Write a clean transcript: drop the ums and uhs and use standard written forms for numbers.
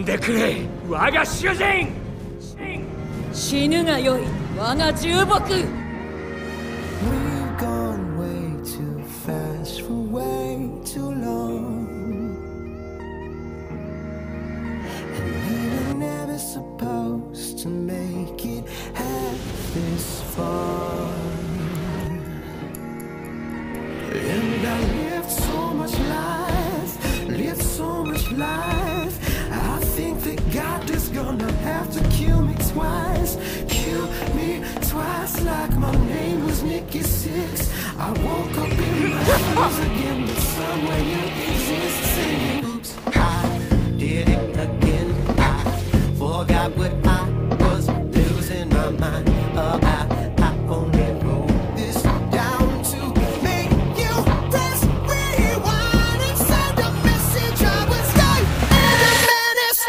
んでくれ、我が主人。 死ぬがよい、我が重木。 We've gone way too fast for way too long, and we were never supposed to make it half this far. And I lived so much life, lived so much life. I think that God is gonna have to kill me twice, kill me twice, like my name was Nikki Sixx. I woke up in my shoes again, but somewhere you exist, singing, oops, I did it again. I forgot what I was losing my mind about. I only wrote this down to make you press rewind and send a message. I was stuck in a menace.